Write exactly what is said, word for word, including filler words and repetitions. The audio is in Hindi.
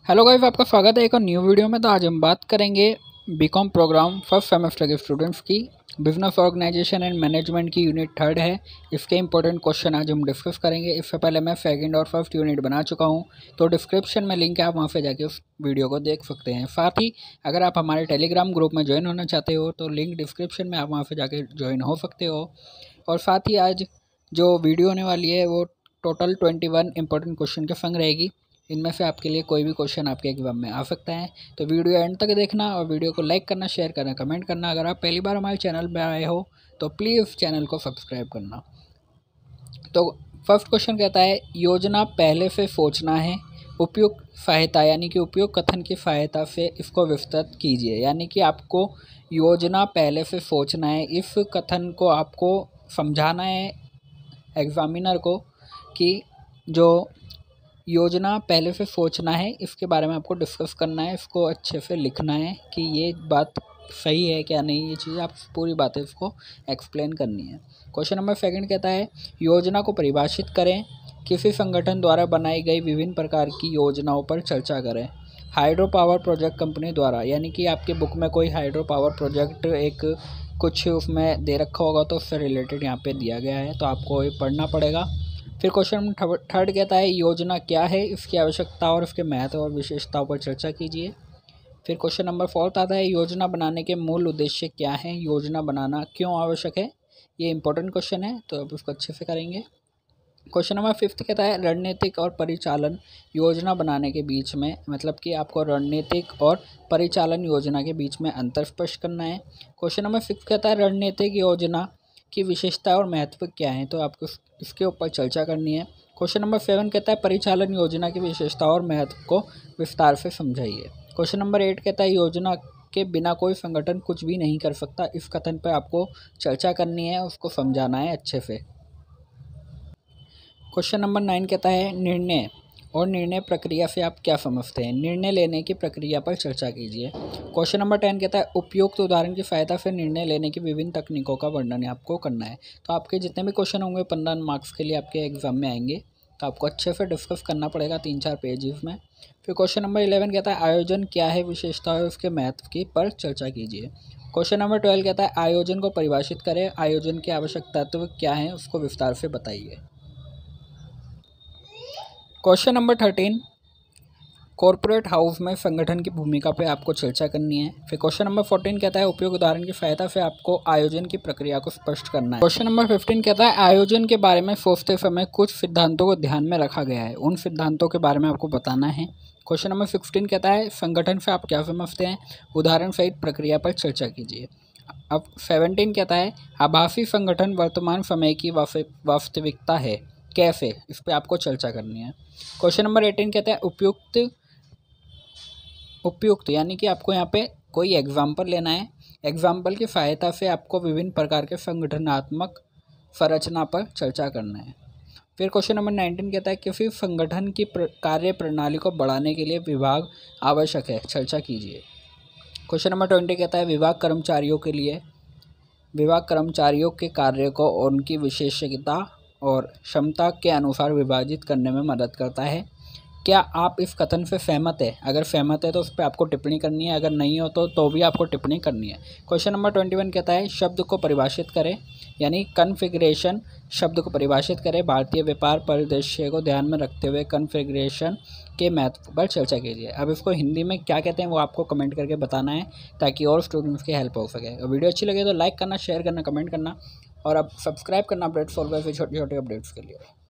हेलो गाइस, आपका स्वागत है एक और न्यू वीडियो में। तो आज हम बात करेंगे बीकॉम प्रोग्राम फर्स्ट सेमेस्टर के स्टूडेंट्स की बिजनेस ऑर्गेनाइजेशन एंड मैनेजमेंट की यूनिट थर्ड है। इसके इंपॉर्टेंट क्वेश्चन आज हम डिस्कस करेंगे। इससे पहले मैं सेकंड और फर्स्ट यूनिट बना चुका हूं, तो डिस्क्रिप्शन में लिंक है, आप वहां से जाके उस वीडियो को देख सकते हैं। साथ ही अगर आप हमारे टेलीग्राम ग्रुप में ज्वाइन होना चाहते हो तो लिंक डिस्क्रिप्शन में, आप वहाँ से जाके ज्वाइन हो सकते हो। और साथ ही आज जो वीडियो होने वाली है वो total twenty one important question के संग रहेगी। इनमें से आपके लिए कोई भी क्वेश्चन आपके एग्जाम में आ सकता है। तो वीडियो एंड तक देखना और वीडियो को लाइक करना, शेयर करना, कमेंट करना। अगर आप पहली बार हमारे चैनल पर आए हो तो प्लीज़ चैनल को सब्सक्राइब करना। तो फर्स्ट क्वेश्चन कहता है, योजना पहले से सोचना है, उपयुक्त सहायता यानी कि उपयुक्त कथन की सहायता से इसको विस्तृत कीजिए। यानी कि आपको योजना पहले से सोचना है, इस कथन को आपको समझाना है एग्जामिनर को कि जो योजना पहले से सोचना है इसके बारे में आपको डिस्कस करना है, इसको अच्छे से लिखना है कि ये बात सही है क्या नहीं, ये चीज़ आप पूरी बातें इसको एक्सप्लेन करनी है। क्वेश्चन नंबर सेकंड कहता है, योजना को परिभाषित करें, किसी संगठन द्वारा बनाई गई विभिन्न प्रकार की योजनाओं पर चर्चा करें। हाइड्रो पावर प्रोजेक्ट कंपनी द्वारा, यानी कि आपके बुक में कोई हाइड्रो पावर प्रोजेक्ट एक कुछ उसमें दे रखा होगा तो उससे रिलेटेड यहाँ पे दिया गया है, तो आपको ये पढ़ना पड़ेगा। फिर क्वेश्चन थर्ड कहता है, योजना क्या है, इसकी आवश्यकता और इसके महत्व और विशेषताओं पर चर्चा कीजिए। फिर क्वेश्चन नंबर फोर्थ आता है, योजना बनाने के मूल उद्देश्य क्या हैं, योजना बनाना क्यों आवश्यक है। ये इंपॉर्टेंट क्वेश्चन है, तो अब इसको अच्छे से करेंगे। क्वेश्चन नंबर फिफ्थ कहता है, रणनीतिक और परिचालन योजना बनाने के बीच में, मतलब कि आपको रणनीतिक और परिचालन योजना के बीच में अंतर स्पष्ट करना है। क्वेश्चन नंबर सिक्स कहता है, रणनीतिक योजना की विशेषता और महत्व क्या है, तो आपको इसके ऊपर चर्चा करनी है। क्वेश्चन नंबर सेवन कहता है, परिचालन योजना की विशेषता और महत्व को विस्तार से समझाइए। क्वेश्चन नंबर एट कहता है, योजना के बिना कोई संगठन कुछ भी नहीं कर सकता, इस कथन पर आपको चर्चा करनी है, उसको समझाना है अच्छे से। क्वेश्चन नंबर नाइन कहता है, निर्णय और निर्णय प्रक्रिया से आप क्या समझते हैं, निर्णय लेने की प्रक्रिया पर चर्चा कीजिए। क्वेश्चन नंबर टेन कहता है, उपयुक्त उदाहरण की सहायता से निर्णय लेने की विभिन्न तकनीकों का वर्णन आपको करना है। तो आपके जितने भी क्वेश्चन होंगे पंद्रह मार्क्स के लिए आपके एग्जाम में आएंगे, तो आपको अच्छे से डिस्कस करना पड़ेगा तीन चार पेजेस में। फिर क्वेश्चन नंबर इलेवन कहता है, आयोजन क्या है, विशेषता है उसके महत्व की पर चर्चा कीजिए। क्वेश्चन नंबर ट्वेल्व कहता है, आयोजन को परिभाषित करें, आयोजन के आवश्यक तत्व क्या हैं उसको विस्तार से बताइए। Question number thirteen, corporate house में संगठन की भूमिका पे आपको चर्चा करनी है। फिर क्वेश्चन नंबर फोर्टीन कहता है, उपयुक्त उदाहरण की सहायता से आपको आयोजन की प्रक्रिया को स्पष्ट करना है। क्वेश्चन नंबर फिफ्टीन कहता है, आयोजन के बारे में सोचते समय कुछ सिद्धांतों को ध्यान में रखा गया है, उन सिद्धांतों के बारे में आपको बताना है। क्वेश्चन नंबर सिक्सटीन कहता है, संगठन से आप क्या समझते हैं, उदाहरण सहित प्रक्रिया पर चर्चा कीजिए। अब सेवनटीन कहता है, आभासी संगठन वर्तमान समय की वास्तविकता है, कैसे, इस पर आपको चर्चा करनी है। क्वेश्चन नंबर एटीन कहता है, उपयुक्त उपयुक्त यानी कि आपको यहाँ पे कोई एग्जाम्पल लेना है, एग्जाम्पल की सहायता से आपको विभिन्न प्रकार के संगठनात्मक संरचना पर चर्चा करना है। फिर क्वेश्चन नंबर नाइनटीन कहता है, किसी संगठन की कार्य प्रणाली को बढ़ाने के लिए विभाग आवश्यक है, चर्चा कीजिए। क्वेश्चन नंबर ट्वेंटी कहता है, विभाग कर्मचारियों के लिए विभाग कर्मचारियों के कार्य को उनकी विशेषज्ञता और क्षमता के अनुसार विभाजित करने में मदद करता है। क्या आप इस कथन से सहमत है, अगर सहमत है तो उस पर आपको टिप्पणी करनी है, अगर नहीं हो तो तो भी आपको टिप्पणी करनी है। क्वेश्चन नंबर ट्वेंटी वन कहता है, शब्द को परिभाषित करें, यानी कन्फिग्रेशन शब्द को परिभाषित करें, भारतीय व्यापार परिदृश्य को ध्यान में रखते हुए कन्फिग्रेशन के महत्व पर चर्चा कीजिए। अब इसको हिंदी में क्या कहते हैं वो आपको कमेंट करके बताना है, ताकि और स्टूडेंट्स की हेल्प हो सके। वीडियो अच्छी लगे तो लाइक करना, शेयर करना, कमेंट करना और अब सब्सक्राइब करना अपडेट्स फॉर छोटी छोटी अपडेट्स के लिए।